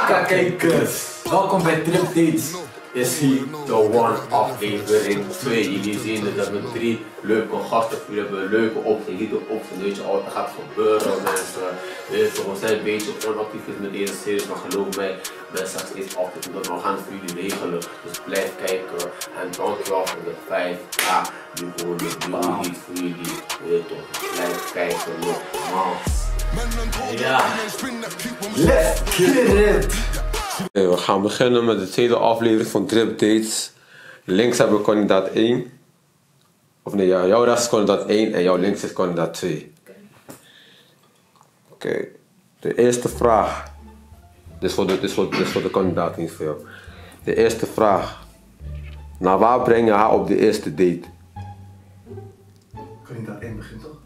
Kijkers, welkom bij Trip Dates. Is hier de one aflevering 2. Jullie zien dat we 3 leuke gasten voor jullie hebben, leuke opgeheten opzien. Weet je wat er gaat gebeuren, mensen. We zijn een beetje onactief met deze series, maar geloof mij, mensen zeggen steeds altijd dat we gaan het voor jullie regelen. Dus blijf kijken en dankjewel voor de 5K. Nu gewoon dit nieuwe lied voor jullie. Weet je toch, blijf kijken, nogmaals. Ja, let's get it! We gaan beginnen met de tweede aflevering van Trip Dates. Links hebben we kandidaat 1. Of nee, jouw rechts is kandidaat 1 en jouw links is kandidaat 2. Oké, de eerste vraag. Dit is voor de kandidaat, niet voor jou. De eerste vraag. Naar waar breng je haar op de eerste date? Kandidaat 1 begint toch?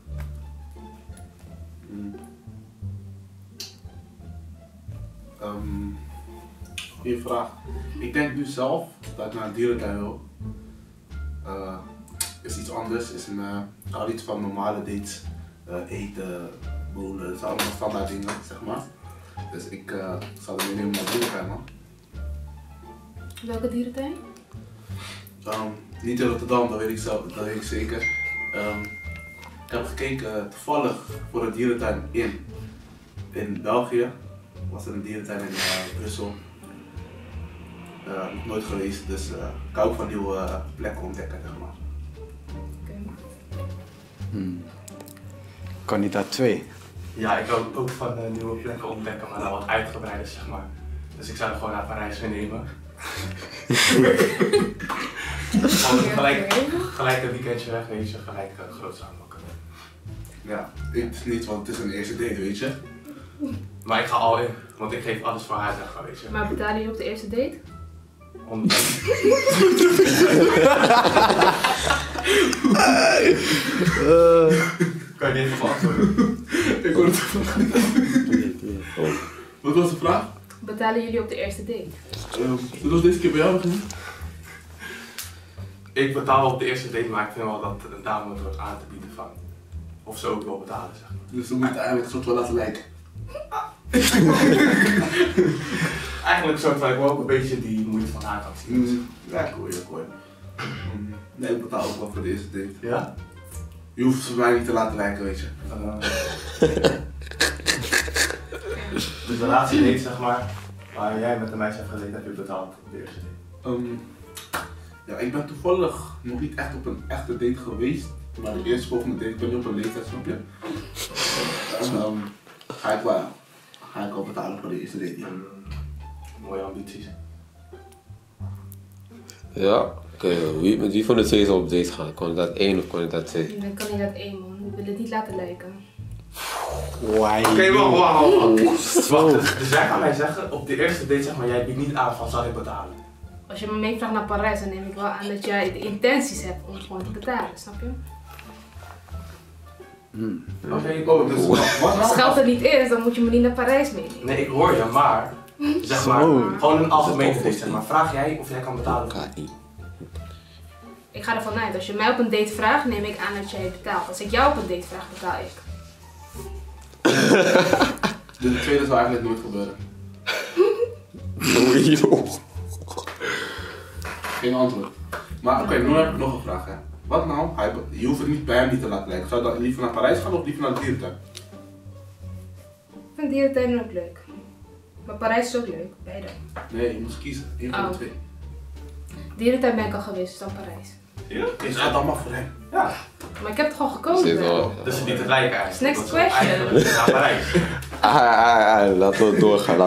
Goeie vraag. Ik denk nu zelf dat ik naar een dierentuin wil. Is iets anders, is al iets van normale dates. Eten, bolen, het zijn allemaal standaard dingen, zeg maar. Dus ik zal er meenemen naar de dierentuin, man. Welke dierentuin? Niet in Rotterdam, dat weet ik zeker. Ik heb gekeken toevallig voor een dierentuin in België. Was er een dierentuin in Brussel. Nog nooit geweest, dus ik hou ook van nieuwe plekken ontdekken, zeg maar. Kandidaat 2. Ja, ik hou ook van nieuwe plekken ontdekken, maar dan wat uitgebreider, zeg maar. Dus ik zou er gewoon naar Parijs meenemen. Gelijk een weekendje weg, weet je, gelijk groot samenpakken. Ja, het is niet, want het is een eerste date, weet je. Maar ik ga al in, want ik geef alles voor haar, zeg maar, weet je. Maar betalen jullie op de eerste date? Kan je niet even beantwoorden? Ik hoor het. Wat was de vraag? Betalen jullie op de eerste date? Zullen we deze keer bij jou beginnen? Ik betaal op de eerste date, maar ik vind wel dat een dame het wordt aan te bieden van. Of ze ook wil betalen, zeg maar. Dus we moeten eigenlijk een soort wel laten lijken. Eigenlijk zo dat ik wel ook een beetje die moeite van haar kan zien. Ja, ik hoor je. Nee, ik betaal ook wel voor de eerste date. Ja? Je hoeft voor mij niet te laten lijken, weet je. Dus de laatste date, zeg maar, waar jij met de meisje hebt gezeten, heb je betaald op de eerste date? Ja, ik ben toevallig nog niet echt op een echte date geweest. Maar de eerstvolgende date, ik ben nu op een leeftijd, snap je? Ga ik wel betalen voor de eerste date, ja. Mooie ambities. Ja, oké. Met wie van de twee zal op date gaan? Kandidaat 1 of kandidaat 2? Ik ben kandidaat 1, man. Ik wil het niet laten lijken. Oké, wacht. Dus jij gaat mij zeggen, op de eerste date, zeg maar, jij biedt niet aan van zal ik betalen? Als je me meevraagt naar Parijs, dan neem ik wel aan dat jij de intenties hebt om gewoon te betalen, snap je? Oké, dus wat Als geld er niet is, dan moet je me niet naar Parijs meenemen. Nee, ik hoor je, maar zeg maar, gewoon een algemene date, zeg maar. Vraag jij of jij kan betalen? Ik ga ervan uit, als je mij op een date vraagt, neem ik aan dat jij betaalt. Als ik jou op een date vraag, betaal ik. De tweede zou eigenlijk nooit gebeuren. Geen antwoord. Maar oké, nu heb ik nog een vraag, hè. Wat nou? Je hoeft het niet bij hem niet te laten lijken. Zou je dan liever naar Parijs gaan of liever naar de dierentuin? Ik vind dierentuin ook leuk. Maar Parijs is ook leuk, beide. Nee, je moet kiezen. Eén van de twee. Dierentuin ben ik al geweest, dus dan Parijs. Ja? Is dat allemaal voor hem? Ja. Maar ik heb toch al gekozen? Dus het niet het lijken eigenlijk. Next question. Eigenlijk naar Parijs. Laten we doorgaan.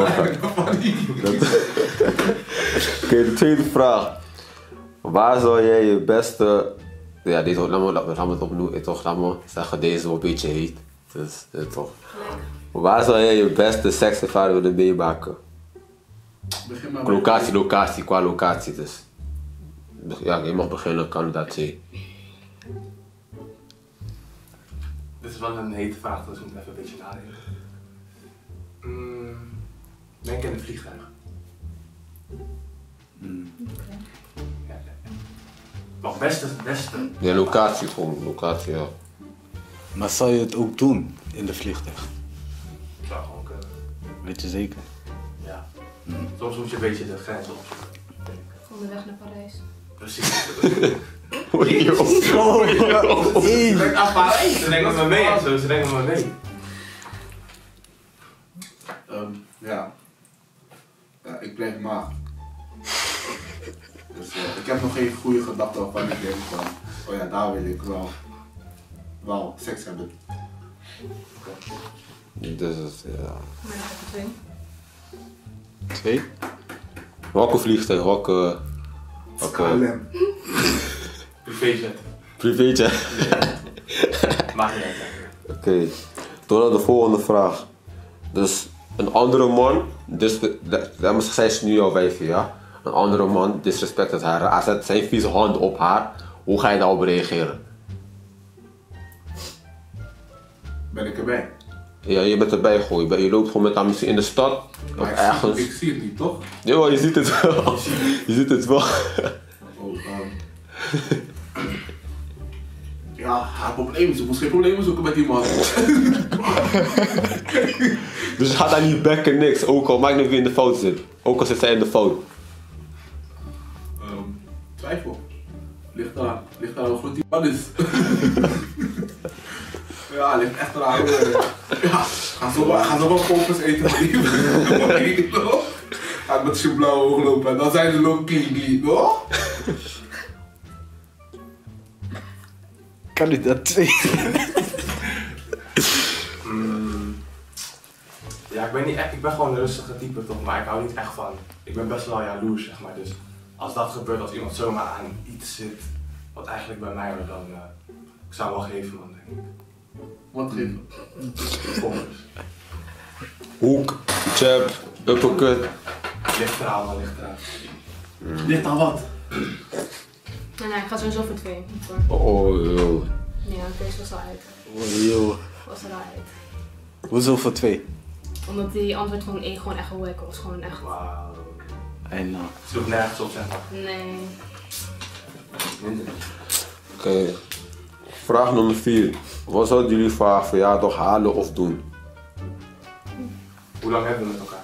Oké, de tweede vraag. Waar zou jij je beste... Ja, deze laten we het opnoemen, toch? Laat me zeggen, deze is wel een beetje heet. Dus, toch. Waar zou jij je beste sekservaring willen meemaken? Begin maar Qua locatie dus. Ja, je mag beginnen, kandidaat 2. Dit is wel een hete vraag, dus ik moet even een beetje nadenken. Denk in het vliegtuig. Ja. Nog beste. Ja, locatie gewoon, ja. Maar zou je het ook doen in de vliegtuig? Zou gewoon kunnen. Weet je zeker? Ja. Soms moet je een beetje de grens opzoeken. Onderweg naar Parijs. Precies. Hey. Ze denken met me mee en zo, ze denken met me mee. Ja, ik blijf maag. Dus ik heb nog geen goede gedachte waarvan ik denk van, oh ja, daar wil ik wel seks hebben. Dus het, ja. Maar dan heb ik 2. 2? Welke vliegtuig? Welke KLM. Privéjet. privéetje? Maakt niet uit. Oké, door naar de volgende vraag. Dus een andere man, zij is nu jouw wijfje, ja? Een andere man disrespecteert haar, hij zet zijn vieze hand op haar. Hoe ga je daarop reageren? Ben ik erbij? Ja, je bent erbij gewoon. Je loopt gewoon met haar misschien in de stad of Maar ergens. ik zie het niet, toch? Ja, je ziet het wel. Je ziet het wel. Oh, ja, haar probleem is, ik moest geen problemen zoeken met die man. Dus je gaat daar niet bekken, niks. Ook al maakt niet wie in de fout zit. Ook al zit zij in de fout. Twijfel. Ligt aan hoe groot die man is. Ja, ligt echt eraan. Ja, ga zo wel focus eten van die. Gaat met zijn blauwe ogen lopen en dan zijn ze low kinky, toch? Kan u dat 2? Ja, ik ben gewoon een rustige type toch, maar ik hou niet echt van. Ik ben best wel jaloers, zeg maar. Dus als dat gebeurt, als iemand zomaar aan iets zit wat eigenlijk bij mij hoort, dan ik zou wel geven, man, denk ik. Wat geven? Kommers. Hoek, jab, uppercut. Ligt eraan, man, ligt eraan. Ligt aan wat? Nee, ik ga sowieso voor 2. Oh, joh. Ja, deze was al uit. Oh, joh. Was er al uit. Hoezo voor 2? Omdat die antwoord van 1 gewoon echt wack was. Gewoon echt. Wauw. En nou. Het sloeg nergens op, zeg maar. Nee. Minder. Oké. Vraag nummer 4. Wat zouden jullie voor haar verjaardag halen of doen? Hoe lang hebben we met elkaar?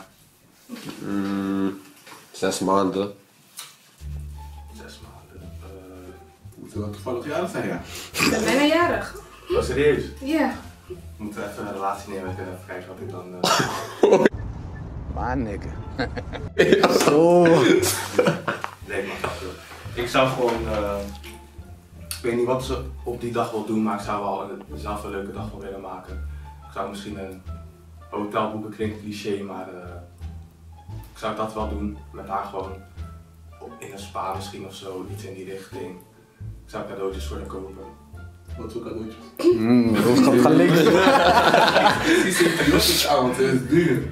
6 maanden. 6 maanden. Moet wel toevallig jarig zijn, ja. Ik ben bijna jarig. Oh, serieus? Ja. We moeten even een relatie nemen en even kijken wat ik dan... Maar nigga. Zo. Nee, maar grapje. Ik zou gewoon... ik weet niet wat ze op die dag wil doen, maar ik zou wel zelf een leuke dag willen maken. Ik zou misschien een hotel boeken, klinkt cliché, maar ik zou dat wel doen. Met haar gewoon in een spa misschien of zo, iets in die richting. Ik zou cadeautjes voor haar kopen. Wat voor cadeautjes? Dat gaat links. Die zit er los aan, want het is duur.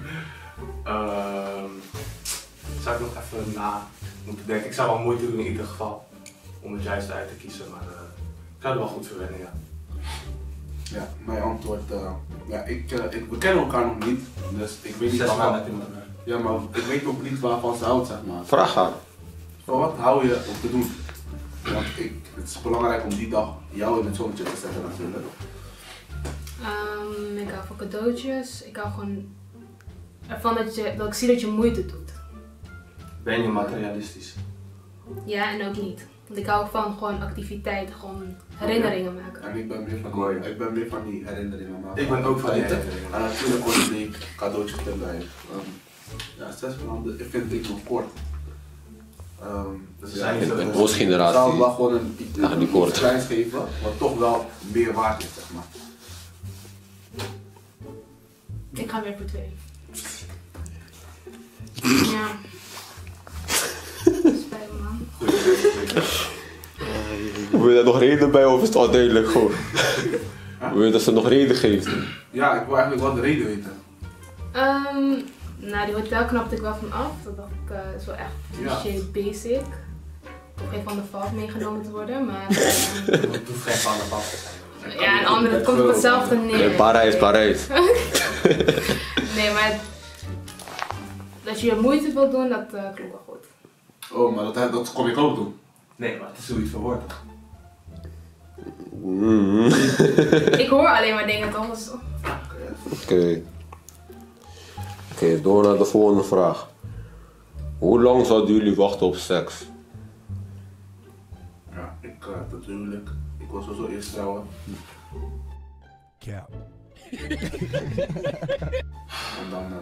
Zou ik nog even na moeten denken. Ik zou wel moeite doen in ieder geval om het juiste uit te kiezen, maar ik zou er wel goed voor wennen, ja. Ja, mijn antwoord, we kennen elkaar nog niet, dus ik weet niet 6 maanden waarvan. heb je met elkaar. Ja, maar ik weet ook niet waarvan ze houdt, zeg maar. Vraag haar. Van wat hou je om te doen? Want het is belangrijk om die dag jou in het zonnetje te zetten natuurlijk. Ik hou van cadeautjes. Ik hou gewoon ervan dat ik zie dat je moeite doet. Ben je materialistisch? Ja, en ook niet. Want ik hou van gewoon activiteiten, gewoon herinneringen maken. En ik ben meer van die herinneringen maken. Ik ben ook van die En herinneringen. natuurlijk wordt het die cadeautjes erbij. Ja, 6 maanden, ik vind het nog kort. Dus zijn niet zo In goed. onze ik zou generatie. wel gewoon die iets kort. kleins geven, wat toch wel meer waard is, zeg maar. Ik ga weer voor 2. Ja. Spijt me, man. Wil je daar nog reden bij of is het al duidelijk gewoon? Wil je dat ze nog reden geeft? Ja, ik wil eigenlijk wel de reden weten. Nou, die hotel knapte ik wel van af. Dat dacht ik, is wel echt Ja. cliché basic. Ik hoef geen van de valt meegenomen te worden, maar Het hoeft geen van de pad te zijn. ja, een andere, het komt op hetzelfde neer. Parijs. Nee, maar dat je moeite wilt doen, dat klopt wel goed. Oh, maar dat kon ik ook doen. Nee, maar het is zoiets van woord. Ik hoor alleen maar dingen toch? Dus... Oké. Oké, door naar de volgende vraag. Hoe lang zouden jullie wachten op seks? Ja, natuurlijk. Ik wil sowieso eerst trouwen. Cap. En dan...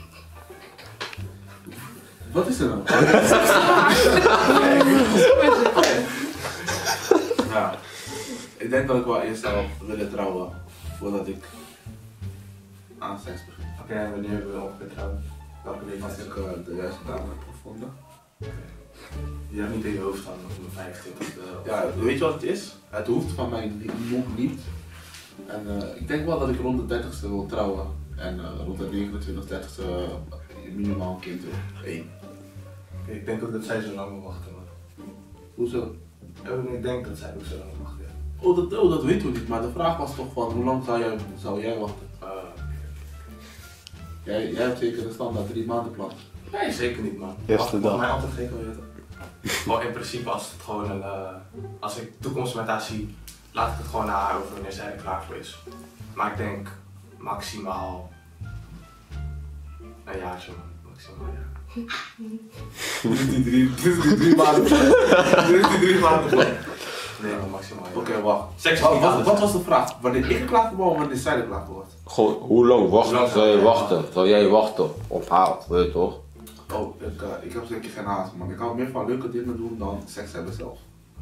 Wat is er dan? Ja, ik denk dat ik wel eerst zou willen trouwen voordat ik aan seks begin. Oké, en wanneer wil je ongeveer trouwen? Welke Als leeftijd? ik de juiste dame heb gevonden. Je hebt niet in je hoofd staan op mijn 25. Ja, weet je wat het is? Het hoeft van mij nog niet. En ik denk wel dat ik rond de 30ste wil trouwen. En rond de 29, 30ste minimaal een kind wil. 1. Oké, ik denk ook dat zij zo lang wil wachten. Man. Hoezo? Ik denk dat zij ook zo lang wil wachten. Ja. Oh, dat weten we niet, maar de vraag was toch van hoe lang zou jij wachten? Jij hebt zeker de standaard 3 maanden plan. Nee, zeker niet man. Eerste dag. Mij altijd geen weten. Gewoon in principe als het gewoon een, als ik toekomst met haar zie, laat ik het gewoon naar haar over wanneer zij er klaar voor is. Maar ik denk maximaal een jaartje man. Maximaal ja. Dit is die 3 maanden plan. Dit is die 3 maanden plan. Nee man, maximaal ja. Oké, wacht. Seks is niet alles. Wat was de vraag? Wanneer ik er klaar voor ben of wanneer zij er klaar voor wordt? Gewoon, hoe lang Hoe lang zou je wachten? Zou jij wachten op haar, weet je toch? Oh, ik heb zeker geen haast man. Ik hou meer van leuke dingen doen dan seks hebben zelf.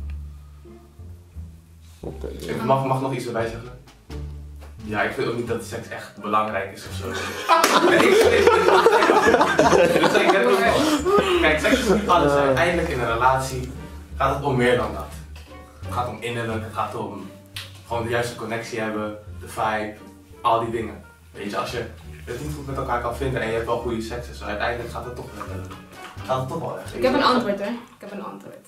Oké. Ik mag nog iets erbij zeggen? Ja, ik vind ook niet dat seks echt belangrijk is of zo. Nee, dat zeg ik net ook wel. Kijk, seks is niet alles. Uiteindelijk in een relatie gaat het om meer dan dat. Het gaat om innerlijk, het gaat om gewoon de juiste connectie hebben, de vibe, al die dingen. Weet je, als je het niet goed met elkaar kan vinden en je hebt wel goede seks, dus uiteindelijk gaat het toch wel weg. Ik heb een antwoord hoor. Ik heb een antwoord.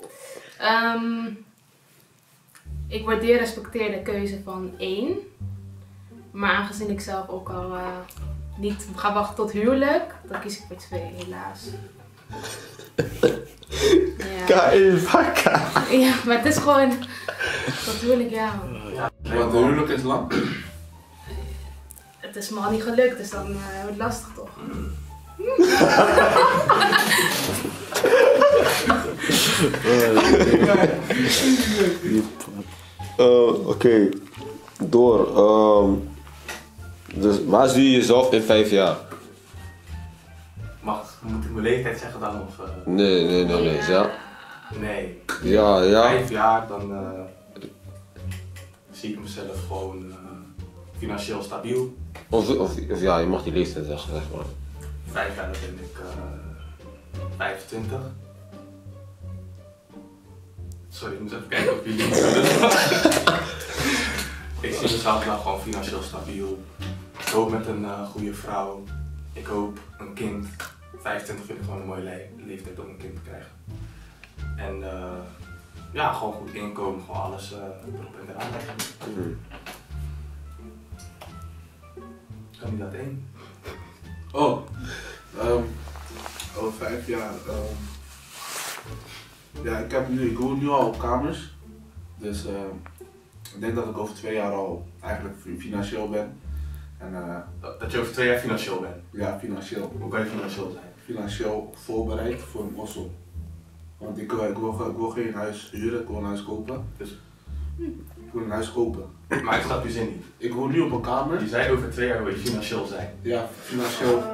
Ik waardeer, respecteer de keuze van 1. Maar aangezien ik zelf ook al niet ga wachten tot huwelijk, dan kies ik voor 2, helaas. Ja. Ja, maar het is gewoon tot huwelijk, ja. Want de huwelijk is lang. Het is me al niet gelukt, dus dan wordt het lastig toch? Oké, door. Dus waar zie je jezelf in 5 jaar? Moet ik mijn leeftijd zeggen dan? Of, Nee. Ja. Nee. Ja. 5 jaar, dan zie ik mezelf gewoon financieel stabiel. Of ja, je mag die leeftijd zeggen, zeg maar. 5 jaar, dan ben ik 25. Sorry, ik moet even kijken of jullie Ik zie mezelf nou gewoon financieel stabiel. Ik hoop met een goede vrouw. Ik hoop een kind. 25 vind ik gewoon een mooie leeftijd om een kind te krijgen. En ja, gewoon goed inkomen, gewoon alles erop en eraan leggen. Kandidaat 1. Over 5 jaar. Ja, ik woon nu al op kamers. Dus ik denk dat ik over 2 jaar al eigenlijk financieel ben. En, dat je over 2 jaar financieel bent. Ja, financieel. Hoe kan je financieel zijn? Financieel voorbereid voor een ossel. Want ik wil geen huis huren, ik wil een huis kopen. Dus ik wil een huis kopen. Maar ik snap je zin niet. Ik woon nu op een kamer. Je zei over 2 jaar wil je financieel zijn. Ja, financieel.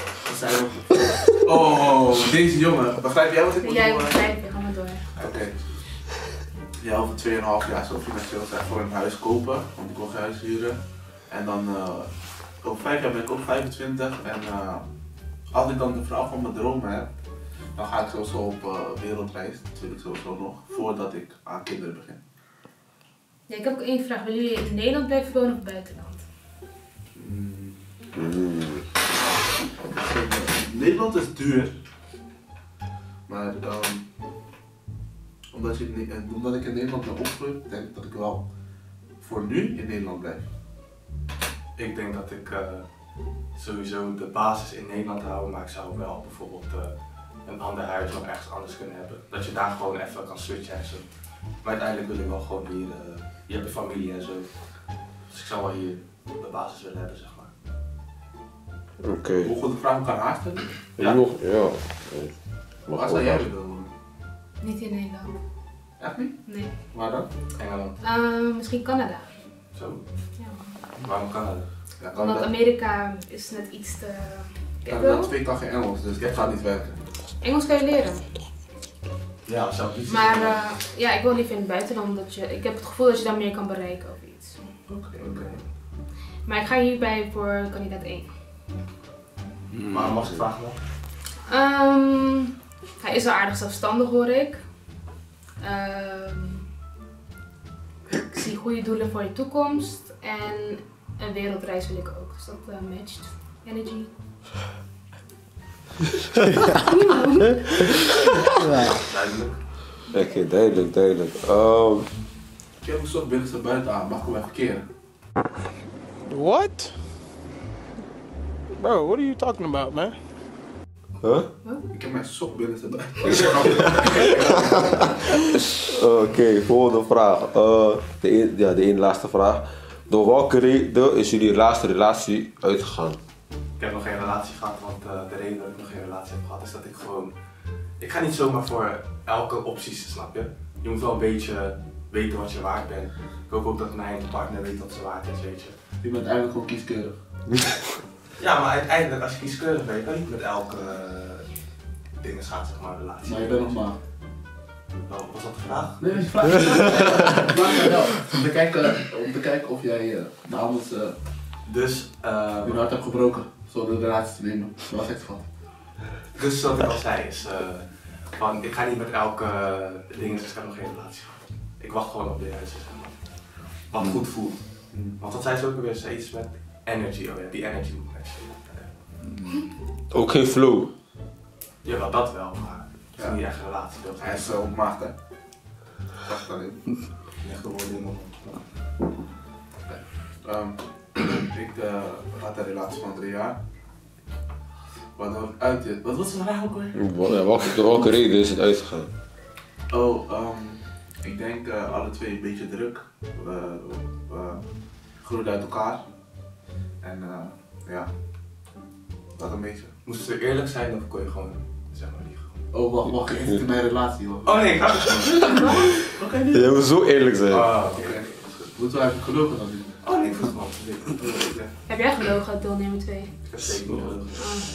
Oh, deze jongen. Begrijp jij wat ik bedoel? Jij begrijpt, ga maar door. Oké. Ja, over 2,5 jaar zo financieel zijn voor een huis kopen, want ik wil geen huis huren. En dan over 5 jaar ben ik ook 25 en als ik dan de vrouw van mijn dromen heb, dan ga ik sowieso op wereldreis, natuurlijk sowieso nog, voordat ik aan kinderen begin. Ja, ik heb ook 1 vraag. Willen jullie in Nederland blijven wonen of buitenland? Nederland is duur, maar omdat ik in Nederland ben opgegroeid, denk ik dat ik wel voor nu in Nederland blijf. Ik denk dat ik sowieso de basis in Nederland hou, maar ik zou wel bijvoorbeeld een ander huis nog ergens anders kunnen hebben. Dat je daar gewoon even kan switchen en zo. Maar uiteindelijk wil ik wel gewoon hier, je hebt een familie en zo. Dus ik zou wel hier de basis willen hebben, zeg maar. Oké. Hoe goed de vraag kan haastellen? Ja. Nog, ja. Waar zou jij willen wonen? Niet in Nederland. Echt niet? Nee. Waar dan? Engeland. Misschien Canada. Zo. Ja. Waarom Canada? Ja, kan Omdat dat. Amerika is net iets te... Canada 2 kan geen Engels, dus dat gaat niet werken. Engels kan je leren. Ja, zou ik iets Maar ja, ik wil liever in het buitenland, omdat ik heb het gevoel dat je daar meer kan bereiken of iets. Oké. Maar ik ga hierbij voor kandidaat 1. Maar mag ik vragen nog? Hij is wel aardig zelfstandig, hoor ik. Ik zie goede doelen voor je toekomst en een wereldreis wil ik ook, dus dat matcht. Energy. Duidelijk. Oké, duidelijk. Ik heb een soort binnenste buiten aan, mag ik hem even keren? What? Bro, what are you talking about, man? Huh? Ik heb mijn sok binnenste buiten. Oké, volgende vraag. De ene laatste vraag. Door welke reden is jullie laatste relatie uitgegaan? Ik heb nog geen relatie gehad, want de reden dat ik nog geen relatie heb gehad is dat ik gewoon... Ik ga niet zomaar voor elke optie, snap je? Je moet wel een beetje weten wat je waard bent. Ik hoop ook dat mijn partner weet wat ze waard is, weet je. Je bent eigenlijk gewoon kieskeurig. Ja, maar uiteindelijk als je kieskeurig bent, kan je niet met elke dingen gaan, zeg maar, relatie. Maar je bent nog maar. Nou, was dat de vraag? Nee, die vraag is wel. Om te kijken of jij namens Dus, je hart hebt gebroken zonder de relatie te nemen. Dat was echt van. dus wat ik al zei is, van, ik ga niet met elke ding, dus ik heb nog geen relatie gehad. Ik wacht gewoon op de juiste, zeg maar. Wat goed voelt. Want dat zei ze ook alweer, ze iets met energy, oh ja, die energy moet matchen. Ook geen flow. Jawel, dat wel, maar het is Ja. niet echt een relatie. Dat Hij is zo maagd, hè? Wacht dan even. niet echt de woorden in mijn mond. Ik had een relatie van 3 jaar. Waardoor ik uit dit. Wat was de vraag ook weer? Door welke reden is het uitgegaan? Ik denk alle twee een beetje druk. We groeiden uit elkaar. En ja, dat een beetje. Moest ze eerlijk zijn of kon je gewoon, zeg maar, liegen? Oh, wacht, je zit in mijn relatie hoor. Oh nee, ik had het gewoon. Oké, niet. Je moet zo eerlijk zijn. Oké. Moeten we even geloven dan nu? Oh nee, ik voel het wel. Heb jij gelogen uit deelnemer 2? Ik heb zeker niet gelogen.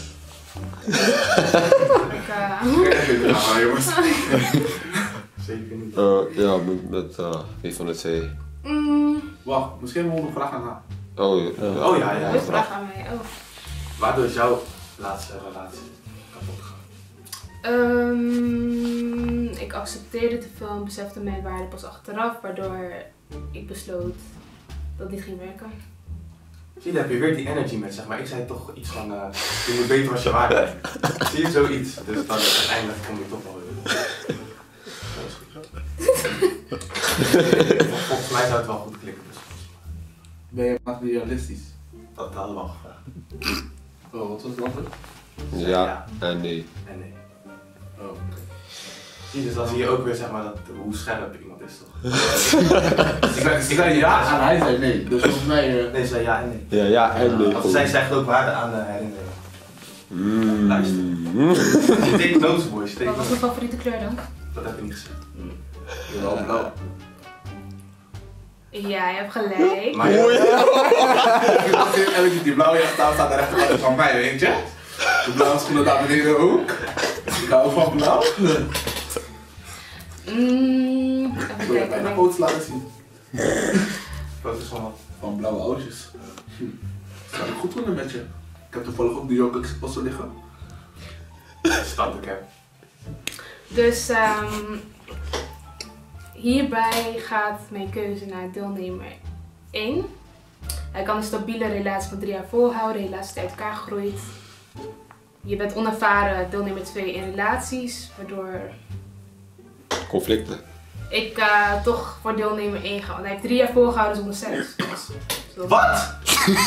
Ik, jongens. Zeker niet. Ja, met wie van de twee. Wacht, misschien hebben we nog een vraag aan haar. Oh ja. Oh ja, ja. Een vraag aan mij. Oh. Waardoor is jouw laatste relatie kapot gegaan? Ik accepteerde te veel en besefte mijn waarde pas achteraf, waardoor ik besloot dat dit ging werken. Zie je, dan heb je weer die energy met, zeg maar. Ik zei toch iets van, je moet weten wat je waard bent. Zie je zoiets? Dus dan uiteindelijk kom je toch wel weer. Volgens mij zou het wel goed klikken. Dus. Ben je materialistisch? Dat hadden we al gevraagd. Oh, wat was het antwoord? Ja en nee. En nee. Oh, oké. Zie je, dus dan zie je ook weer, zeg maar, dat, hoe scherp iemand is, toch? Ik zei ja en hij zei nee. Dus volgens mij... Nee, ze zei ja en nee. Ja en nee. Want zij zegt ook waarde aan de herinnering. Luister. Take notes, boys. Take Wat was mijn notes. favoriete kleur dan? Dat heb ik niet gezegd. Jawel, blauw. Ja, je hebt gelijk. Maar Die blauwe jas staat aan de rechterkant van mij, weet je? De blauwe schoenen daar beneden ook. Ik hou van blauw. Even Wil je kijken. mijn foto's laten zien? foto's van wat? Van blauwe oudjes. Zou ik goed doen met je? Ik heb toevallig ook die Jokic posten liggen. Stand ik heb. Dus hierbij gaat mijn keuze naar deelnemer 1. Hij kan een stabiele relatie van 3 jaar volhouden, helaas is hij uit elkaar gegroeid. Je bent onervaren deelnemer 2 in relaties, waardoor Conflicten. ik toch voor deelnemer 1 ga. Want hij heeft 3 jaar volgehouden zonder seks. Dus, Wat?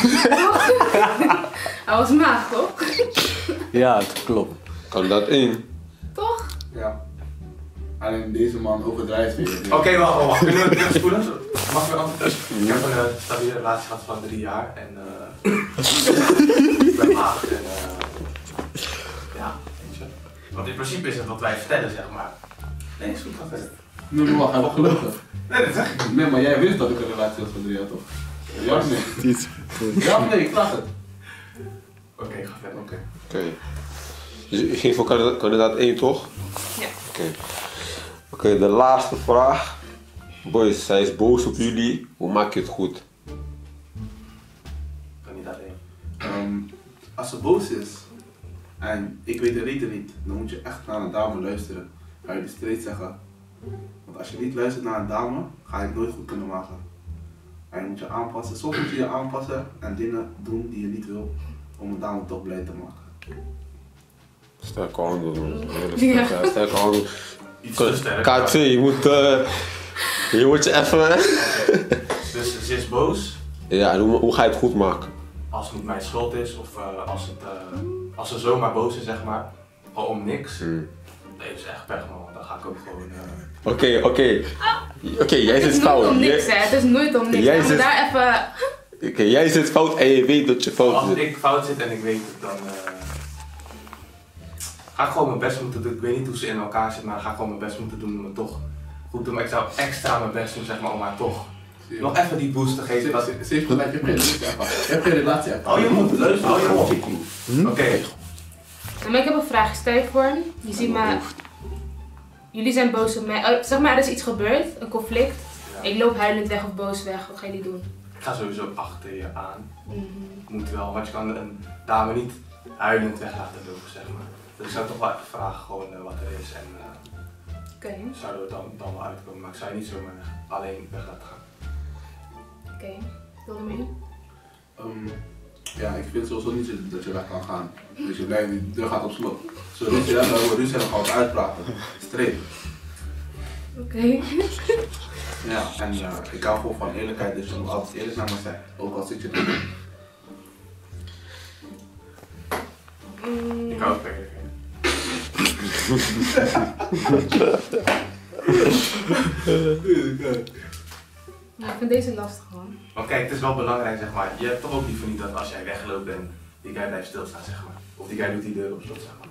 Hij was maag, toch? Ja, het klopt. Kandidaat 1. Toch? Ja. Alleen deze man overdrijft weer. Oké, wacht. Kunnen we het terugspoelen? Mag ik weer antwoorden? Ik heb een stabiele relatie gehad van 3 jaar en ben laag en ja, weet je. Want in principe is het wat wij vertellen, zeg maar. Nee, is goed, ga verder. Nee, maar wacht, hij was gelukkig. Nee, dat zeg ik niet. Nee, maar jij wist dat ik een relatie had van 3 jaar toch? Ja of nee? Ja of nee, ik vraag het. Oké, ga verder. Oké. Dus je ging voor kandidaat 1 toch? Ja. Oké, de laatste vraag. Boys, zij is boos op jullie. Hoe maak je het goed? Kandidaat 1. Als ze boos is en ik weet de reden niet, dan moet je echt naar een dame luisteren. Ga je straight zeggen. Want als je niet luistert naar een dame, ga je het nooit goed kunnen maken. En je moet je aanpassen. Soms moet je je aanpassen en dingen doen die je niet wil om een dame toch blij te maken. Sterke handen, man. Ja. Sterke handen. Iets te sterk. KT, je moet je even... Dus ze is boos. Ja, en hoe ga je het goed maken? Als het niet mijn schuld is of als ze zomaar boos is, zeg maar. Gewoon om niks. Nee, dat is echt pech, man. Dan ga ik ook gewoon... Oké, jij Het zit is nooit fout. om niks, hè. Het is nooit om niks. Jij Ja, maar zit- daar even... Oké, jij zit fout en je weet dat je fout Als zit. ik fout zit en ik weet het, dan ga ik gewoon mijn best moeten doen. Ik weet niet hoe ze in elkaar zit, maar dan ga ik gewoon mijn best moeten doen om het toch goed te doen. Maar ik zou extra mijn best doen, zeg maar, om haar toch nog even die boost te geven. Dat... Ze heeft gelijk, je hebt geen relatie ervaren. Je hebt geen relatie ervaren. Oh, je moet luisteren, oh, je moet. Oké. Ja, maar ik heb een vraag. Stel je voor, je ziet me... Jullie zijn boos op mij. Oh, zeg maar, er is iets gebeurd, een conflict. Ja. Ik loop huilend weg of boos weg. Wat gaan jullie doen? Ik ga sowieso achter je aan. Moet wel, want je kan een dame niet huilend weg laten lopen, zeg maar. Dus ik zou toch wel even vragen gewoon wat er is en Oké. zouden we dan wel uitkomen. Maar ik zou je niet zomaar alleen weg laten gaan. Oké. Wil je mee? Ja, ik vind sowieso niet dat je weg kan gaan. Dus je blijft, die deur gaat op slot. Zo ruzie hebben, we ruzie hebben, gaan we het uitpraten. Streep. Oké. Ja, en ik hou gewoon van eerlijkheid, dus je moet altijd eerlijk naar me zijn. Ook al zit je er. Ik hou het bij je. Ja, ik vind deze lastig, man. Want kijk, het is wel belangrijk, zeg maar. Je hebt toch ook liever niet dat als jij wegloopt en die guy blijft stilstaan, zeg maar. Of die guy doet die deur op slot, zeg maar.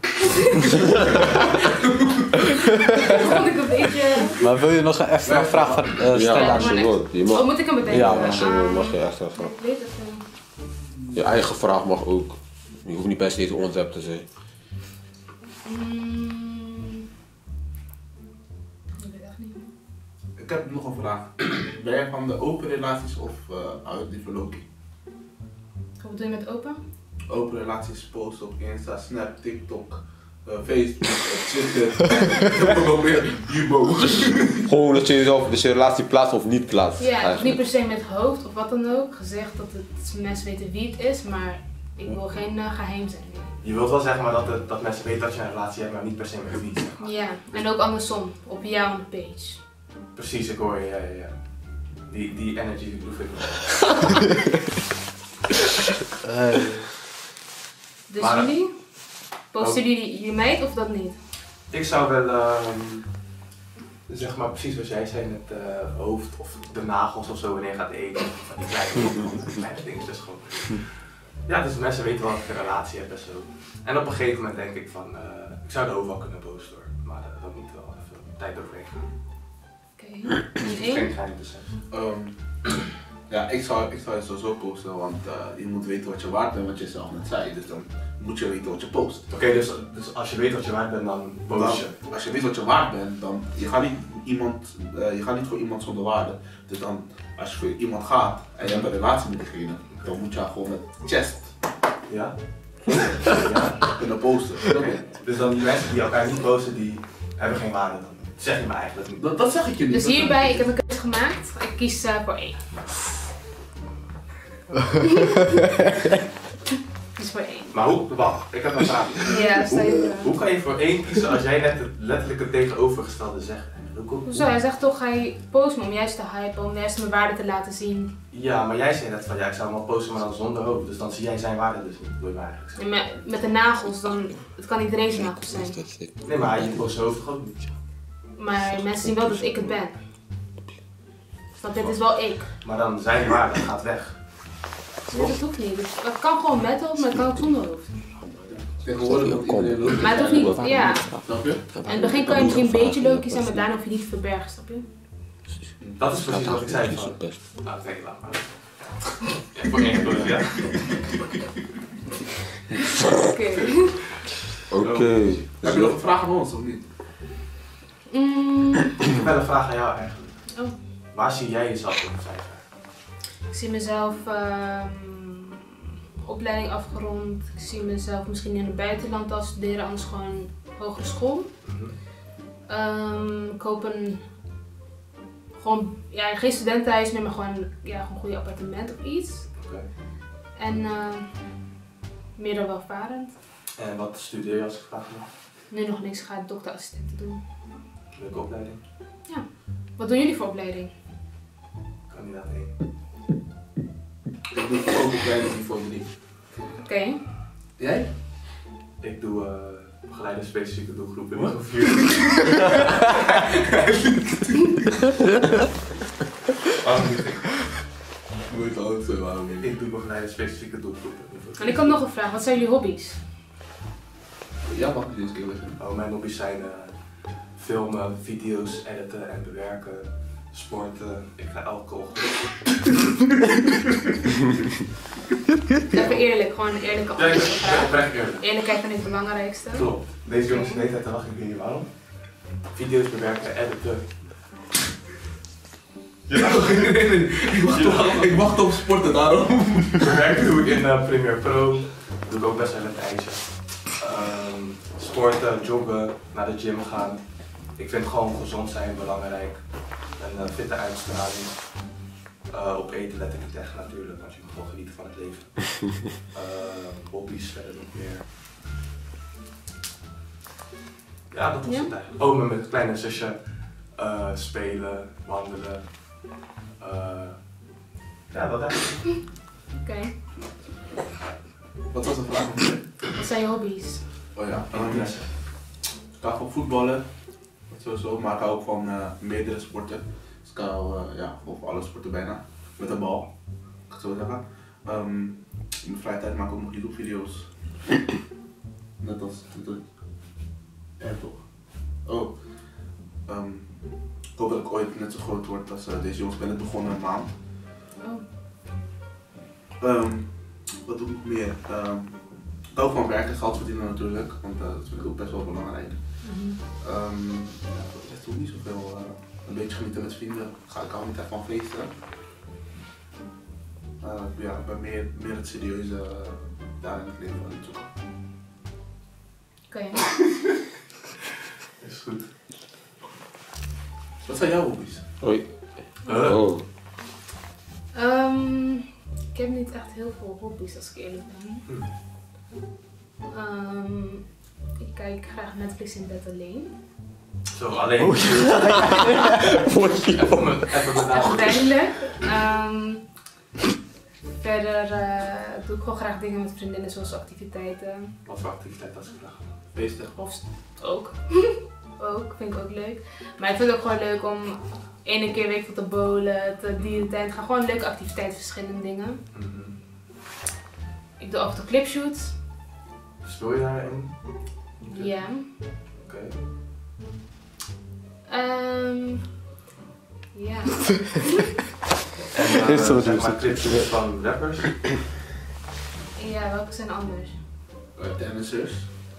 Dat vond ik een beetje... Maar wil je nog even een vraag stellen Ja, aan als je maar wilt. Je mag, Oh, moet ik hem bedenken? Ja, als je wil, mag je echt even. Ik weet het niet. Je eigen vraag mag ook. Je hoeft niet per se het onderwerp te zijn. Ik weet echt niet. Ik heb nog een vraag. Ben jij van de open relaties of liever Loki? Wat bedoel je met open? Open relaties posten op Insta, Snap, TikTok, Facebook, Twitter, nog meer Jubo. Gewoon dat je jezelf, dus je relatie plaatst of niet plaatst. Ja, of niet eigenlijk. per se met hoofd of wat dan ook. Gezegd dat mensen weten wie het is, maar ik wil geen geheim zijn. Je wilt wel zeggen maar dat mensen weten dat je een relatie hebt, maar niet per se met wie, zeg maar. Ja, en ook andersom, op jouw page. Precies, ik hoor je, ja. Die energy proef ik wel. Dus Maar- jullie? Posten jullie je meid of dat niet? Ik zou wel, zeg maar precies zoals jij zei met hoofd of de nagels of zo wanneer je gaat eten. Van die kleine dingetjes gewoon. Ja, dus mensen weten wel dat ik een relatie heb en zo. En op een gegeven moment denk ik van, ik zou de hoofd wel kunnen posten hoor. Maar dat moet wel even tijd overheen gaan. Oké. Dus En het is één? geen geheim tussen. Ja, ik zou je sowieso posten, want je moet weten wat je waard bent, wat je zelf net zei. Dus dan moet je weten wat je post. Oké, dus als je weet wat je waard bent, dan post je. Als je weet wat je waard bent, dan je gaat niet voor iemand zonder waarde. Dus dan, als je voor iemand gaat en je hebt een relatie met diegene, dan moet je haar gewoon met chest Ja? kunnen posten. Oké. Dus dan die mensen die elkaar niet posten, die hebben geen waarde dan. Dat zeg je me eigenlijk niet. Dat zeg ik je niet. Dus dat zeg hierbij, ik ik heb een keuze gemaakt. Ik kies voor één. Ik kies voor één. Maar hoe, wacht, ik heb een vraag. Ja, stel je voor. Hoe kan je voor één kiezen als jij net letterlijk het tegenovergestelde zegt? Hoezo? Hij zegt toch, hij post me om juist te hypen, om juist mijn waarde te laten zien. Ja, maar jij zei net van ja, ik zou hem wel posten, maar dan zonder hoofd. Dus dan zie jij zijn waarde dus niet, wil je mij eigenlijk zeggen. En met de nagels, dan, het kan iedereen zijn nagels zijn. Nee, maar je post zijn hoofd toch ook niet? Maar mensen zien wel dat ik het ben. Want dit is wel ik. Maar dan zijn waarde gaat weg. Nee, dat hoeft niet. Het kan gewoon met hoofd, maar het kan ook zonder hoofd. Tegenwoordig wordt iedereen leuk. Maar het hoeft niet, ja. Snap je? In het begin kan je misschien een beetje leuk zijn, maar daarna hoef je niet te verbergen, snap je? Dat is precies wat ik zei van. Ah, kijk, laat maar. Ja, voor één geloof, ja. Oké. Heb je nog een vraag aan ons of niet? Ik heb wel een vraag aan jou eigenlijk. Oh. Waar zie jij jezelf over 5 jaar? Ik zie mezelf opleiding afgerond. Ik zie mezelf misschien in het buitenland al studeren, anders gewoon hogere school. Ik hoop geen studentenhuis meer, maar gewoon een goed appartement of iets. Okay. En meer dan welvarend. En wat studeer je als ik vraag mag? Nu nog niks, ik ga dokterassistenten doen. Leuke opleiding? Ja. Wat doen jullie voor opleiding? Kandidaat 1. Ik doe ook opleiding niveau 3. Oké. Jij? Ik doe begeleide specifieke doelgroep in niveau 4. Waarom niet? Moet je ook zo, waarom niet? Ik doe begeleide specifieke doelgroep in niveau 4. En ik had nog een vraag, wat zijn jullie hobby's? Ja, mag ik dit eens keer zeggen? Oh, mijn hobby's zijn filmen, video's, editen en bewerken, sporten. Ik ga elke ochtend. Even eerlijk, gewoon een eerlijke Ja, ik vraag. ben echt eerlijk. Eerlijkheid vind ik het belangrijkste. Klopt. Deze jongens zijn de hele tijd te lachen, ik weet niet waarom. Video's bewerken, editen. Ja, Ik wacht op sporten, daarom. bewerken doe ik in Premiere Pro. Dat doe ik ook best wel in het ijsje. Sporten, joggen, naar de gym gaan. Ik vind gewoon gezond zijn belangrijk. Een fitte uitstraling. Op eten let ik niet echt natuurlijk, want je moet gewoon genieten van het leven. Hobby's verder nog meer. Ja, dat was het eigenlijk. Oh, met mijn kleine zusje. Spelen, wandelen. Ja, dat eigenlijk. Oké. Wat was de vraag? Wat zijn je hobby's? Oh ja, ik hou van voetballen, sowieso, maar ik hou ook van meerdere sporten. Dus ik hou gewoon van alle sporten bijna, met een bal, ik het zo zeggen. In de vrije tijd maak ik ook nog YouTube video's. Net als dit. Ja toch? Oh. Ik hoop dat ik ooit net zo groot word als deze jongens. Ik ben net begonnen een maand. Oh. Wat doe ik nog meer? Ik hou van werken, geld verdienen natuurlijk, want dat vind ik ook best wel belangrijk. Voor de rest doe ik niet zoveel. Een beetje genieten met vrienden. Ik hou niet echt van feesten. Ik ben meer het serieuze daar in het leven aan het zoeken. Oké. Is goed. Wat zijn jouw hobby's? Oei. Oh. Ik heb niet echt heel veel hobby's als ik eerlijk ben. Ik kijk graag Netflix in bed alleen. Zo, alleen. Even met Uiteindelijk. Verder doe ik gewoon graag dingen met vriendinnen zoals activiteiten. Wat voor activiteit als ik vraag? Feesten. Of ook. Ook, vind ik ook leuk. Maar ik vind het ook gewoon leuk om 1 keer week te bowlen, te dierentuin. Ga gewoon leuke activiteiten, verschillende dingen. Ik doe af en toe clipshoots. Speel je daarin? Ja. Oké. Ja. En zeg maar clipshoots van rappers? Ja, welke zijn anders? Tennissers.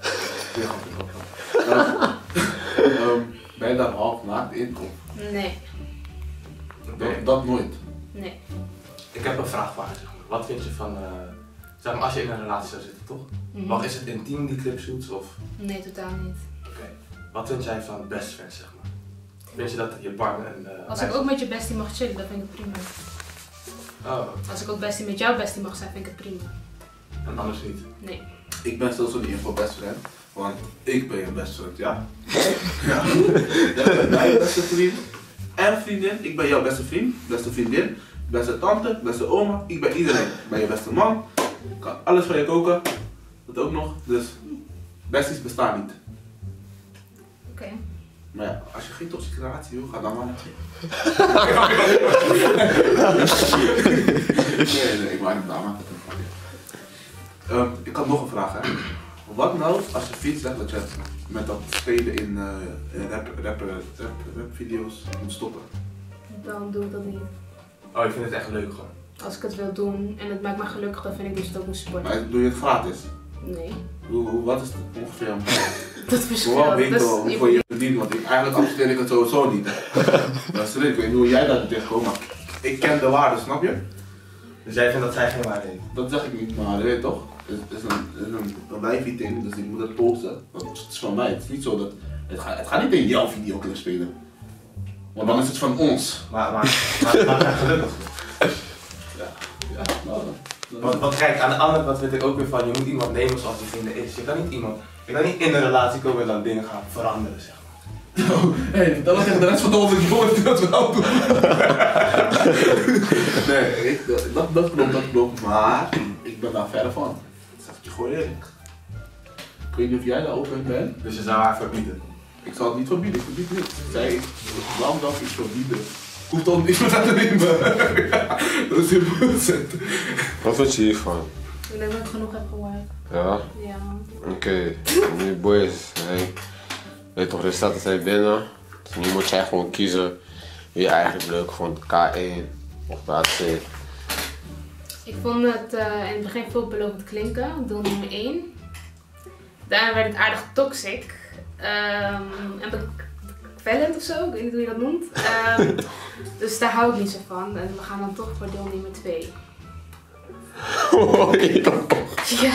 Ben je daar half naakt in? Nee. Dat nooit. Nee. Ik heb een vraag voor haar. Zeg maar. Wat vind je van, zeg maar als je in een relatie zou zitten toch? Mag is het intiem die clipshoots of? Nee, totaal niet. Oké. Wat vind jij van best friends zeg maar? Vind je dat je partner en Als ik ook met je bestie mag chillen, dan vind ik het prima. Oh. Als ik ook bestie met jouw bestie mag zijn, vind ik het prima. En anders niet? Nee. Ik ben sowieso niet in voor best friend, want ik ben je best friend, ja. Ja. Jij bent mijn beste vriend en vriendin. Ik ben jouw beste vriend, beste vriendin, beste tante, beste oma. Ik ben iedereen. Ik ben je beste man. Ik kan alles voor je koken. Dat ook nog. Dus besties bestaan niet. Oké. Maar ja, als je geen toxische relatie wil, ga dan maar naar Nee, ik maak het daar maar. Ik had nog een vraag, hè. Wat nou als je fiets zegt dat je met dat spelen in rap-video's moet stoppen? Dan doe ik dat niet. Oh, ik vind het echt leuk gewoon. Als ik het wil doen en het maakt me gelukkig, dan vind ik dus dat ik moet sporten. Maar doe je het gratis? Nee. Wat is het ongeveer een Dat verschilt. Hoeveel winkel, hoeveel je verdient? Want eigenlijk accepteer ik het sowieso niet. Dat is leuk, ik weet niet hoe jij daar tegenkomt, maar ik ken de waarde, snap je? Dus jij vindt dat zij geen waarde heeft? Dat zeg ik niet, maar je weet toch? Het is een wijfie ding, dus ik moet het posten. Dat is van mij, het is niet zo dat... Het gaat niet in jouw videoclip spelen. Want dan is het van ons. Maar zijn gelukkig. Ja, nou dan. Want kijk, aan de andere kant vind ik ook weer van, je moet iemand nemen zoals die vrienden is. Je kan niet in een relatie komen en dan dingen gaan veranderen, zeg maar. Oh, hé, dat was echt de rest van de onze jongen dat we nou doen. Nee, dat klopt, maar ik ben daar verder van. Dat zeg ik je gewoon eerlijk. Ik weet niet of jij daar open in bent. Dus je zou haar verbieden? Ik zal het niet verbieden, ik verbied niet. Ik zei, waarom zou ik iets verbieden? Hoeft toch niks meer aan te nemen. Dat is heel goed. Wat vind je hiervan? Ik denk dat ik genoeg heb gehoord. Ja? Ja. Oké, nu boys, hey. Weet toch, de staat zijn binnen. Dus nu moet jij gewoon kiezen wie je eigenlijk leuk vond, K1 of KC. Ik vond het in het begin veelbelovend klinken, deel nummer 1. Daarna werd het aardig toxic. En kwellend of zo, ik weet niet hoe je dat noemt. Dus daar hou ik niet zo van. En we gaan dan toch voor deel nummer 2. Ja.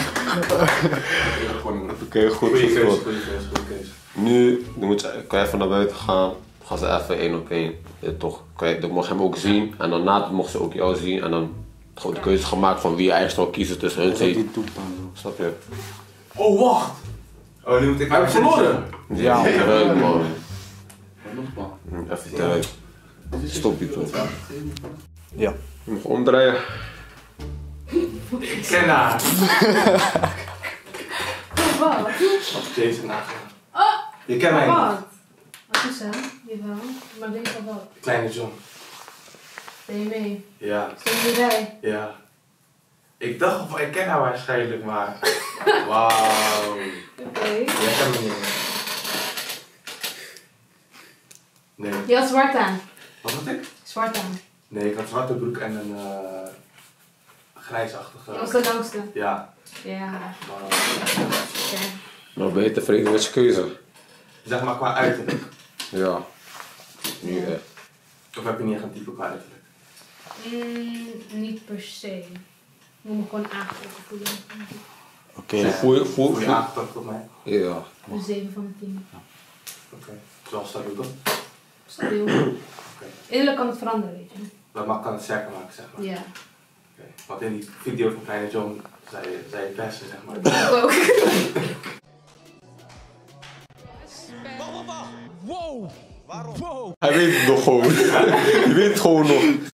Oké, goed. Goeie keuze, Goed. goeie keuze. Nu kan je even naar buiten gaan. Dan gaan ze even 1 op 1. Toch, dan mag je hem ook zien. En daarna mocht ze ook jou zien. En dan gewoon de keuze gemaakt van wie je eigenlijk zou kiezen tussen hun twee. Snap je? Oh, wacht! Oh, nu moet ik... Hij heeft verloren! Ja, leuk man. Nog man. Even tijd. Stop je toch? Ja. Nog omdraaien. Ik ken haar. Wat? Jason Nagel. Oh! Je kent mij Wat? niet. Wat is hem? Jawel. Maar denk van wat? Kleine John. Ben je mee? Ja, Stond je erbij? ja. Ik dacht van, ik ken haar waarschijnlijk, maar... Wauw. Oké. Jij kent me niet. Nee. Je had zwart aan. Wat had ik? Zwart aan. Nee, ik had zwarte broek en een grijsachtige... Je was de langste. Ja. Ja. Maar, Oké. Nou, ben je tevreden met je keuze? zeg maar qua uiterlijk. Ja. Nu echt. Of heb je niet echt een type qua uiterlijk? Niet per se. Ik moet me gewoon aangetrokken voelen. Oké. Voel je aangetrokken op mij? Ja. Een 7 van de 10. Oké. Zoals stabiel toch? Stabiel. Innerlijk kan het veranderen, weet je. Dat kan het sterker maken, zeg maar. Ja. Okay. Want in die video van Kleine John zei je beste, zeg maar. Dat ook. Wow! Waarom? Wow! Hij weet het nog gewoon. Je weet het gewoon nog.